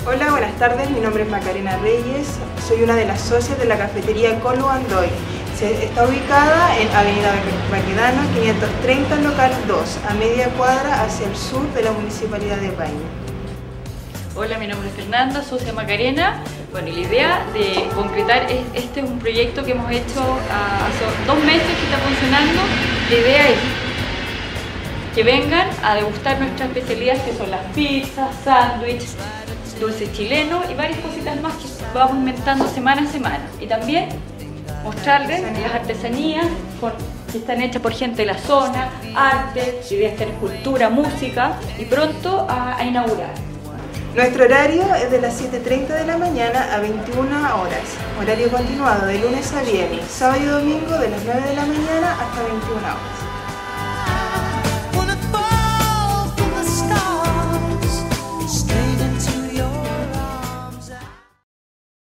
Hola, buenas tardes, mi nombre es Macarena Reyes, soy una de las socias de la cafetería Colo Andoy. Está ubicada en Avenida Baquedano 530, local 2, a media cuadra hacia el sur de la Municipalidad de Paine. Hola, mi nombre es Fernanda, socia Macarena. Bueno, y la idea de concretar este es un proyecto que hemos hecho hace 2 meses que está funcionando. La idea es que vengan a degustar nuestras especialidades, que son las pizzas, sándwiches, dulces chilenos y varias cositas más que vamos inventando semana a semana. Y también mostrarles las artesanías que están hechas por gente de la zona, arte, ideas de cultura, música, y pronto a inaugurar. Nuestro horario es de las 7:30 de la mañana a 21 horas, horario continuado de lunes a viernes, sábado y domingo de las 9 de la mañana hasta 21 horas.